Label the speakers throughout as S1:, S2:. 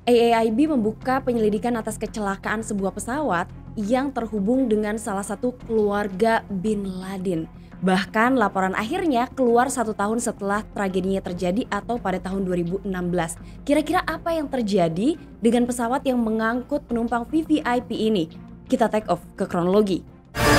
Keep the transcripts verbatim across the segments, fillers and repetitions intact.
S1: A A I B membuka penyelidikan atas kecelakaan sebuah pesawat yang terhubung dengan salah satu keluarga Bin Laden. Bahkan laporan akhirnya keluar satu tahun setelah tragedinya terjadi atau pada tahun dua ribu enam belas. Kira-kira apa yang terjadi dengan pesawat yang mengangkut penumpang V V I P ini? Kita take off ke kronologi.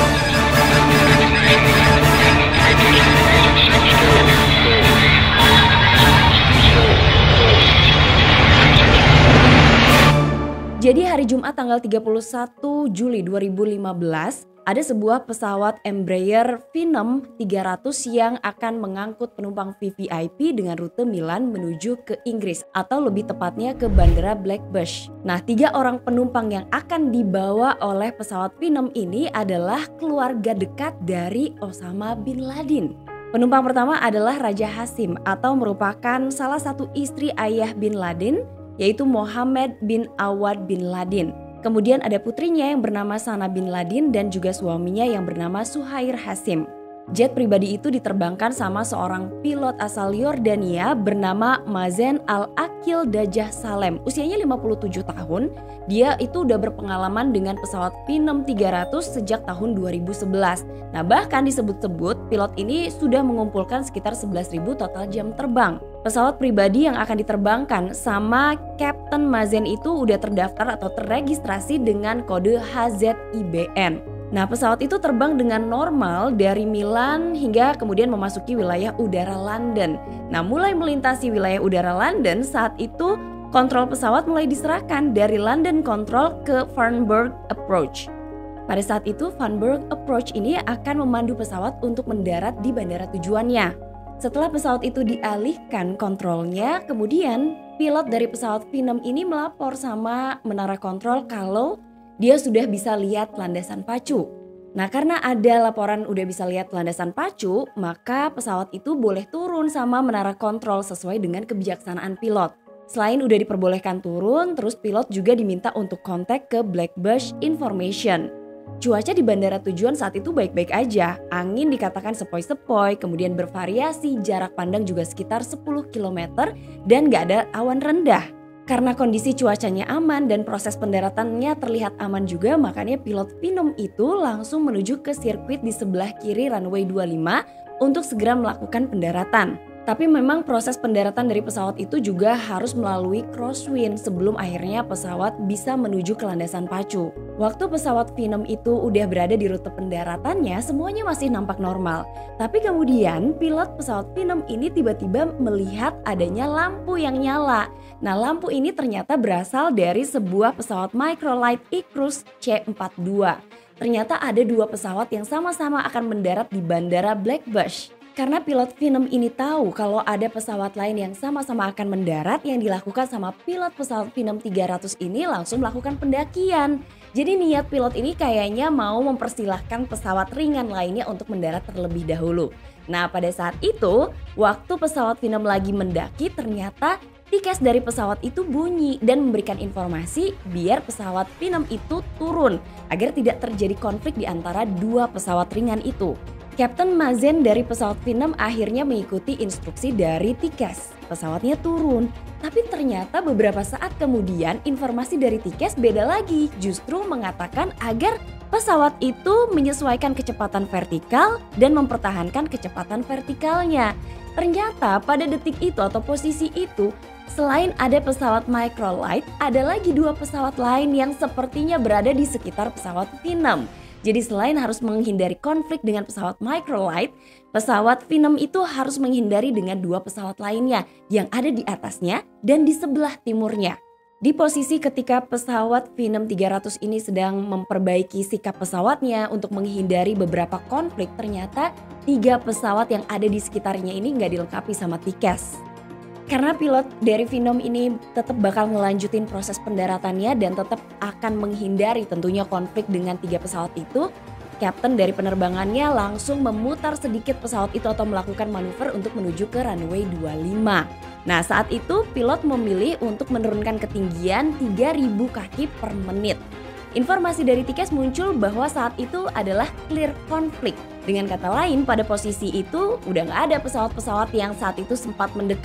S1: Jadi hari Jumat tanggal tiga puluh satu Juli dua ribu lima belas ada sebuah pesawat Embraer V enam tiga ratus yang akan mengangkut penumpang V V I P dengan rute Milan menuju ke Inggris atau lebih tepatnya ke Bandara Blackbus. Nah, tiga orang penumpang yang akan dibawa oleh pesawat V enam ini adalah keluarga dekat dari Osama Bin Laden. Penumpang pertama adalah Raja Hashim atau merupakan salah satu istri ayah Bin Laden, yaitu Mohammed bin Awad bin Laden. Kemudian ada putrinya yang bernama Sana bin Laden dan juga suaminya yang bernama Suhair Hashim. Jet pribadi itu diterbangkan sama seorang pilot asal Yordania bernama Mazen Al-Akil Dajjah Salem. Usianya lima puluh tujuh tahun, dia itu udah berpengalaman dengan pesawat V enam tiga ratus sejak tahun dua ribu sebelas. Nah, bahkan disebut-sebut pilot ini sudah mengumpulkan sekitar sebelas ribu total jam terbang. Pesawat pribadi yang akan diterbangkan sama Kapten Mazen itu udah terdaftar atau terregistrasi dengan kode H Z I B N. Nah, pesawat itu terbang dengan normal dari Milan hingga kemudian memasuki wilayah udara London. Nah, mulai melintasi wilayah udara London, saat itu kontrol pesawat mulai diserahkan dari London Control ke Farnborough Approach. Pada saat itu, Farnborough Approach ini akan memandu pesawat untuk mendarat di bandara tujuannya. Setelah pesawat itu dialihkan kontrolnya, kemudian pilot dari pesawat V enam ini melapor sama menara kontrol kalau dia sudah bisa lihat landasan pacu. Nah, karena ada laporan udah bisa lihat landasan pacu, maka pesawat itu boleh turun sama menara kontrol sesuai dengan kebijaksanaan pilot. Selain udah diperbolehkan turun, terus pilot juga diminta untuk kontak ke Blackbus Information. Cuaca di bandara tujuan saat itu baik-baik aja. Angin dikatakan sepoi-sepoi, kemudian bervariasi, jarak pandang juga sekitar sepuluh kilometer dan gak ada awan rendah. Karena kondisi cuacanya aman dan proses pendaratannya terlihat aman juga, makanya pilot V enam itu langsung menuju ke sirkuit di sebelah kiri runway dua puluh lima untuk segera melakukan pendaratan. Tapi memang proses pendaratan dari pesawat itu juga harus melalui crosswind sebelum akhirnya pesawat bisa menuju ke landasan pacu. Waktu pesawat V enam itu udah berada di rute pendaratannya, semuanya masih nampak normal. Tapi kemudian pilot pesawat V enam ini tiba-tiba melihat adanya lampu yang nyala. Nah, lampu ini ternyata berasal dari sebuah pesawat microlight Icrus C empat puluh dua. Ternyata ada dua pesawat yang sama-sama akan mendarat di bandara Blackbus. Karena pilot V enam ini tahu kalau ada pesawat lain yang sama-sama akan mendarat, yang dilakukan sama pilot pesawat V enam tiga ratus ini langsung melakukan pendakian. Jadi niat pilot ini kayaknya mau mempersilahkan pesawat ringan lainnya untuk mendarat terlebih dahulu. Nah, pada saat itu, waktu pesawat V enam lagi mendaki, ternyata tiket dari pesawat itu bunyi dan memberikan informasi biar pesawat V enam itu turun agar tidak terjadi konflik di antara dua pesawat ringan itu. Kapten Mazen dari pesawat V enam akhirnya mengikuti instruksi dari Tikes. Pesawatnya turun, tapi ternyata beberapa saat kemudian informasi dari Tikes beda lagi. Justru mengatakan agar pesawat itu menyesuaikan kecepatan vertikal dan mempertahankan kecepatan vertikalnya. Ternyata pada detik itu atau posisi itu, selain ada pesawat microlight, ada lagi dua pesawat lain yang sepertinya berada di sekitar pesawat V enam. Jadi selain harus menghindari konflik dengan pesawat microlight, pesawat V enam itu harus menghindari dengan dua pesawat lainnya yang ada di atasnya dan di sebelah timurnya. Di posisi ketika pesawat V enam tiga ratus ini sedang memperbaiki sikap pesawatnya untuk menghindari beberapa konflik, ternyata tiga pesawat yang ada di sekitarnya ini nggak dilengkapi sama Tikes. Karena pilot dari V enam ini tetap bakal ngelanjutin proses pendaratannya dan tetap akan menghindari tentunya konflik dengan tiga pesawat itu, kapten dari penerbangannya langsung memutar sedikit pesawat itu atau melakukan manuver untuk menuju ke runway dua puluh lima. Nah, saat itu pilot memilih untuk menurunkan ketinggian tiga ribu kaki per menit. Informasi dari Tikes muncul bahwa saat itu adalah clear konflik. Dengan kata lain, pada posisi itu udah gak ada pesawat-pesawat yang saat itu sempat mendekat.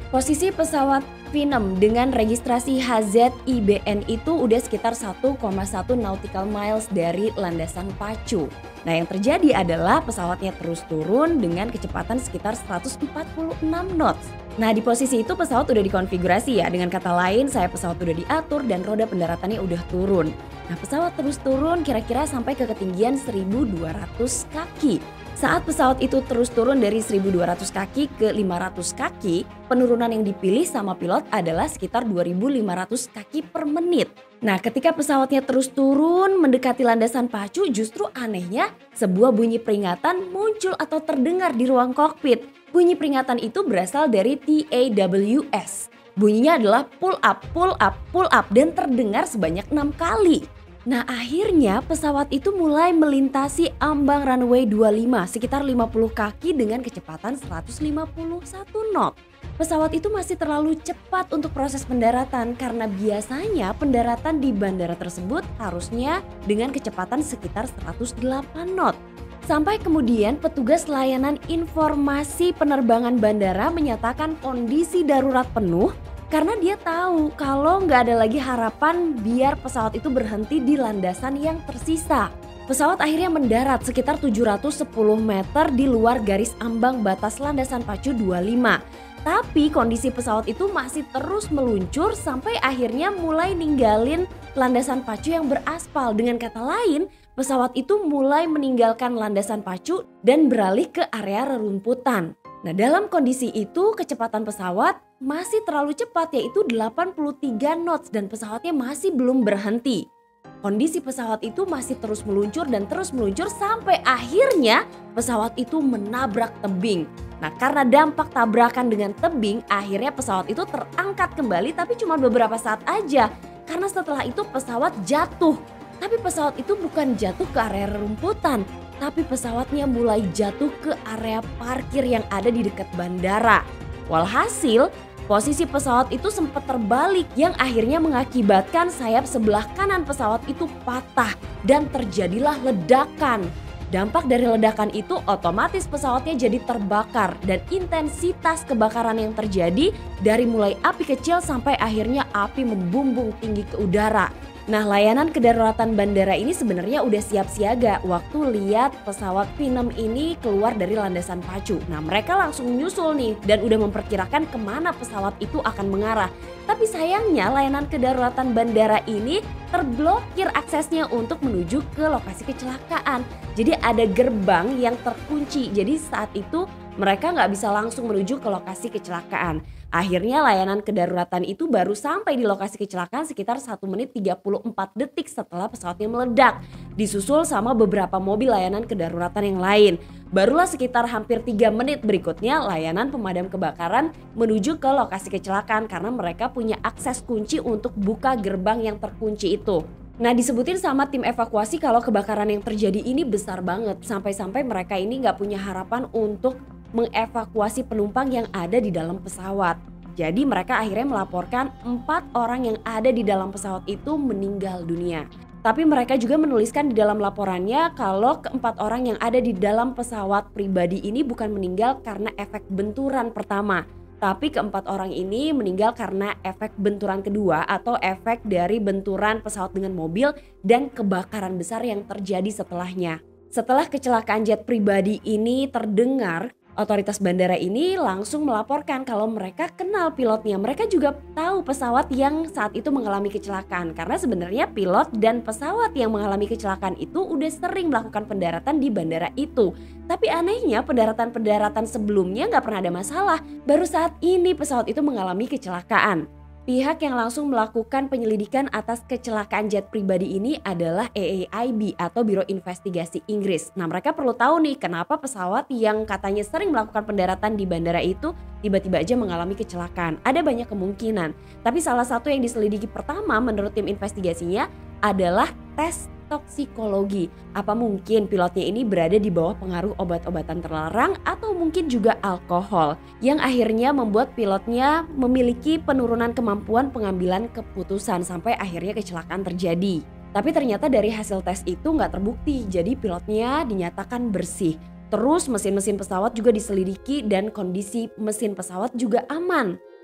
S1: Posisi pesawat V enam dengan registrasi H Z I B N itu udah sekitar satu koma satu nautical miles dari landasan pacu. Nah, yang terjadi adalah pesawatnya terus turun dengan kecepatan sekitar seratus empat puluh enam knots. Nah, di posisi itu pesawat udah dikonfigurasi ya. Dengan kata lain, sayap pesawat udah diatur dan roda pendaratannya udah turun. Nah, pesawat terus turun kira-kira sampai ke ketinggian seribu dua ratus kaki. Saat pesawat itu terus turun dari seribu dua ratus kaki ke lima ratus kaki, penurunan yang dipilih sama pilot adalah sekitar dua ribu lima ratus kaki per menit. Nah, ketika pesawatnya terus turun mendekati landasan pacu, justru anehnya sebuah bunyi peringatan muncul atau terdengar di ruang kokpit. Bunyi peringatan itu berasal dari T A W S. Bunyinya adalah pull up, pull up, pull up dan terdengar sebanyak enam kali. Nah, akhirnya pesawat itu mulai melintasi ambang runway dua puluh lima sekitar lima puluh kaki dengan kecepatan seratus lima puluh satu knot. Pesawat itu masih terlalu cepat untuk proses pendaratan karena biasanya pendaratan di bandara tersebut harusnya dengan kecepatan sekitar seratus delapan knot. Sampai kemudian petugas layanan informasi penerbangan bandara menyatakan kondisi darurat penuh karena dia tahu kalau nggak ada lagi harapan biar pesawat itu berhenti di landasan yang tersisa. Pesawat akhirnya mendarat sekitar tujuh ratus sepuluh meter di luar garis ambang batas landasan pacu dua puluh lima. Tapi kondisi pesawat itu masih terus meluncur sampai akhirnya mulai ninggalin landasan pacu yang beraspal. Dengan kata lain, pesawat itu mulai meninggalkan landasan pacu dan beralih ke area rerumputan. Nah, dalam kondisi itu kecepatan pesawat masih terlalu cepat yaitu delapan puluh tiga knots dan pesawatnya masih belum berhenti. Kondisi pesawat itu masih terus meluncur dan terus meluncur sampai akhirnya pesawat itu menabrak tebing. Nah, karena dampak tabrakan dengan tebing akhirnya pesawat itu terangkat kembali tapi cuma beberapa saat aja. Karena setelah itu pesawat jatuh. Tapi pesawat itu bukan jatuh ke area rerumputan. Tapi pesawatnya mulai jatuh ke area parkir yang ada di dekat bandara. Walhasil, posisi pesawat itu sempat terbalik yang akhirnya mengakibatkan sayap sebelah kanan pesawat itu patah dan terjadilah ledakan. Dampak dari ledakan itu otomatis pesawatnya jadi terbakar dan intensitas kebakaran yang terjadi dari mulai api kecil sampai akhirnya api membumbung tinggi ke udara. Nah, layanan kedaruratan bandara ini sebenarnya udah siap siaga waktu lihat pesawat V enam ini keluar dari landasan pacu. Nah, mereka langsung nyusul nih dan udah memperkirakan kemana pesawat itu akan mengarah. Tapi sayangnya layanan kedaruratan bandara ini terblokir aksesnya untuk menuju ke lokasi kecelakaan. Jadi ada gerbang yang terkunci, jadi saat itu mereka nggak bisa langsung menuju ke lokasi kecelakaan. Akhirnya layanan kedaruratan itu baru sampai di lokasi kecelakaan sekitar satu menit tiga puluh empat detik setelah pesawatnya meledak. Disusul sama beberapa mobil layanan kedaruratan yang lain. Barulah sekitar hampir tiga menit berikutnya layanan pemadam kebakaran menuju ke lokasi kecelakaan karena mereka punya akses kunci untuk buka gerbang yang terkunci itu. Nah, disebutin sama tim evakuasi kalau kebakaran yang terjadi ini besar banget. Sampai-sampai mereka ini nggak punya harapan untuk mengevakuasi penumpang yang ada di dalam pesawat. Jadi mereka akhirnya melaporkan empat orang yang ada di dalam pesawat itu meninggal dunia. Tapi mereka juga menuliskan di dalam laporannya kalau keempat orang yang ada di dalam pesawat pribadi ini bukan meninggal karena efek benturan pertama. Tapi keempat orang ini meninggal karena efek benturan kedua atau efek dari benturan pesawat dengan mobil dan kebakaran besar yang terjadi setelahnya. Setelah kecelakaan jet pribadi ini terdengar, otoritas bandara ini langsung melaporkan kalau mereka kenal pilotnya. Mereka juga tahu pesawat yang saat itu mengalami kecelakaan. Karena sebenarnya pilot dan pesawat yang mengalami kecelakaan itu udah sering melakukan pendaratan di bandara itu. Tapi anehnya pendaratan-pendaratan sebelumnya nggak pernah ada masalah. Baru saat ini pesawat itu mengalami kecelakaan. Pihak yang langsung melakukan penyelidikan atas kecelakaan jet pribadi ini adalah A A I B atau Biro Investigasi Inggris. Nah, mereka perlu tahu nih kenapa pesawat yang katanya sering melakukan pendaratan di bandara itu tiba-tiba aja mengalami kecelakaan. Ada banyak kemungkinan, tapi salah satu yang diselidiki pertama menurut tim investigasinya adalah tes toksikologi. Apa mungkin pilotnya ini berada di bawah pengaruh obat-obatan terlarang atau mungkin juga alkohol yang akhirnya membuat pilotnya memiliki penurunan kemampuan pengambilan keputusan sampai akhirnya kecelakaan terjadi. Tapi ternyata dari hasil tes itu nggak terbukti, jadi pilotnya dinyatakan bersih. Terus mesin-mesin pesawat juga diselidiki dan kondisi mesin pesawat juga aman.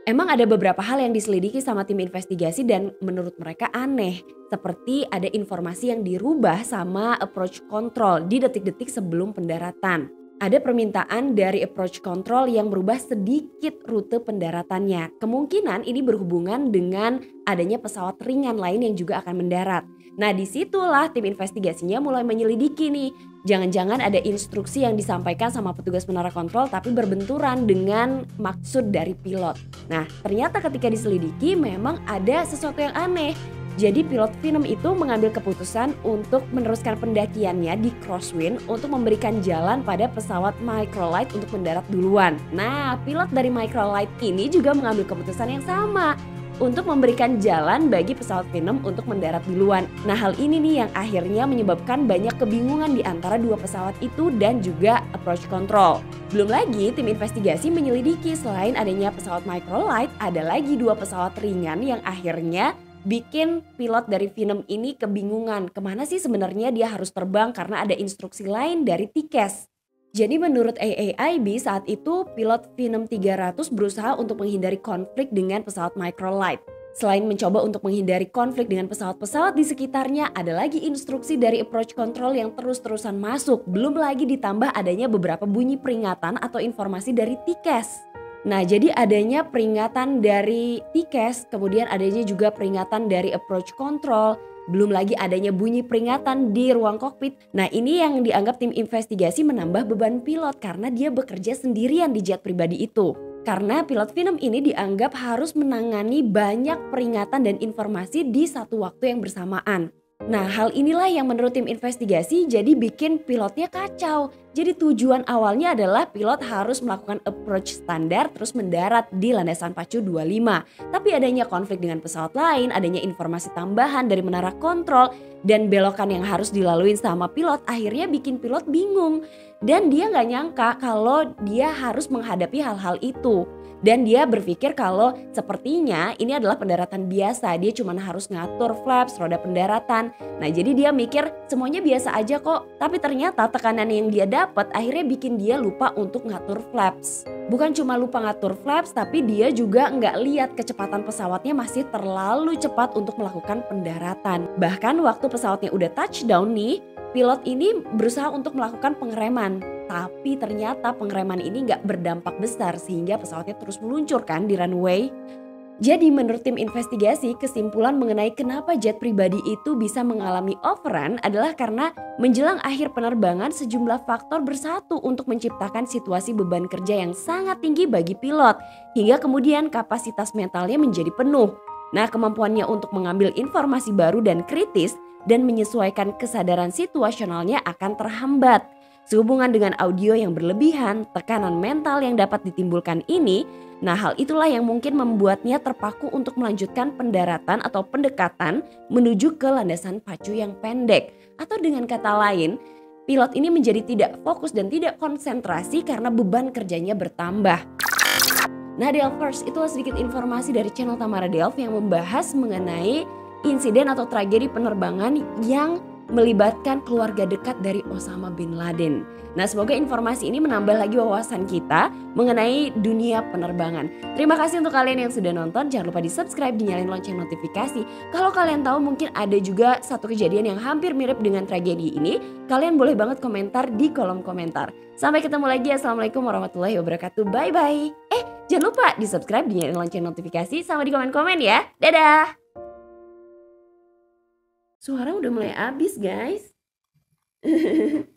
S1: Emang ada beberapa hal yang diselidiki sama tim investigasi dan menurut mereka aneh. Seperti ada informasi yang dirubah sama approach control di detik-detik sebelum pendaratan. Ada permintaan dari approach control yang merubah sedikit rute pendaratannya. Kemungkinan ini berhubungan dengan adanya pesawat ringan lain yang juga akan mendarat. Nah, disitulah tim investigasinya mulai menyelidiki nih. Jangan-jangan ada instruksi yang disampaikan sama petugas menara kontrol tapi berbenturan dengan maksud dari pilot. Nah, ternyata ketika diselidiki memang ada sesuatu yang aneh. Jadi pilot Phenom itu mengambil keputusan untuk meneruskan pendakiannya di crosswind untuk memberikan jalan pada pesawat microlight untuk mendarat duluan. Nah, pilot dari microlight ini juga mengambil keputusan yang sama untuk memberikan jalan bagi pesawat Phenom untuk mendarat duluan. Nah, hal ini nih yang akhirnya menyebabkan banyak kebingungan di antara dua pesawat itu dan juga approach control. Belum lagi tim investigasi menyelidiki selain adanya pesawat microlight, ada lagi dua pesawat ringan yang akhirnya bikin pilot dari Phenom ini kebingungan kemana sih sebenarnya dia harus terbang karena ada instruksi lain dari T C A S. Jadi menurut A A I B saat itu pilot Phenom tiga ratus berusaha untuk menghindari konflik dengan pesawat microlight. Selain mencoba untuk menghindari konflik dengan pesawat-pesawat di sekitarnya, ada lagi instruksi dari approach control yang terus-terusan masuk. Belum lagi ditambah adanya beberapa bunyi peringatan atau informasi dari T C A S. Nah, jadi adanya peringatan dari T C A S, kemudian adanya juga peringatan dari approach control, belum lagi adanya bunyi peringatan di ruang kokpit. Nah, ini yang dianggap tim investigasi menambah beban pilot karena dia bekerja sendirian di jet pribadi itu. Karena pilot Phenom ini dianggap harus menangani banyak peringatan dan informasi di satu waktu yang bersamaan. Nah, hal inilah yang menurut tim investigasi jadi bikin pilotnya kacau. Jadi tujuan awalnya adalah pilot harus melakukan approach standar terus mendarat di landasan pacu dua puluh lima. Tapi adanya konflik dengan pesawat lain, adanya informasi tambahan dari menara kontrol, dan belokan yang harus dilalui sama pilot akhirnya bikin pilot bingung. Dan dia gak nyangka kalau dia harus menghadapi hal-hal itu. Dan dia berpikir kalau sepertinya ini adalah pendaratan biasa. Dia cuma harus ngatur flaps, roda pendaratan. Nah, jadi dia mikir semuanya biasa aja kok. Tapi ternyata tekanan yang dia dapat akhirnya bikin dia lupa untuk ngatur flaps. Bukan cuma lupa ngatur flaps, tapi dia juga nggak lihat kecepatan pesawatnya masih terlalu cepat untuk melakukan pendaratan. Bahkan waktu pesawatnya udah touchdown nih, pilot ini berusaha untuk melakukan pengereman. Tapi ternyata pengereman ini gak berdampak besar sehingga pesawatnya terus meluncur kan di runway. Jadi menurut tim investigasi, kesimpulan mengenai kenapa jet pribadi itu bisa mengalami overrun adalah karena menjelang akhir penerbangan sejumlah faktor bersatu untuk menciptakan situasi beban kerja yang sangat tinggi bagi pilot. Hingga kemudian kapasitas mentalnya menjadi penuh. Nah, kemampuannya untuk mengambil informasi baru dan kritis dan menyesuaikan kesadaran situasionalnya akan terhambat. Sehubungan dengan audio yang berlebihan, tekanan mental yang dapat ditimbulkan ini, nah hal itulah yang mungkin membuatnya terpaku untuk melanjutkan pendaratan atau pendekatan menuju ke landasan pacu yang pendek. Atau dengan kata lain, pilot ini menjadi tidak fokus dan tidak konsentrasi karena beban kerjanya bertambah. Nah, Delvers, itulah sedikit informasi dari channel Tamara Delv yang membahas mengenai insiden atau tragedi penerbangan yang melibatkan keluarga dekat dari Osama bin Laden. Nah, semoga informasi ini menambah lagi wawasan kita mengenai dunia penerbangan. Terima kasih untuk kalian yang sudah nonton. Jangan lupa di subscribe, dinyalain lonceng notifikasi. Kalau kalian tahu mungkin ada juga satu kejadian yang hampir mirip dengan tragedi ini, kalian boleh banget komentar di kolom komentar. Sampai ketemu lagi. Assalamualaikum warahmatullahi wabarakatuh. Bye-bye. Eh, jangan lupa di subscribe, dinyalain lonceng notifikasi, sama di komen-komen ya. Dadah! Suara udah mulai habis guys.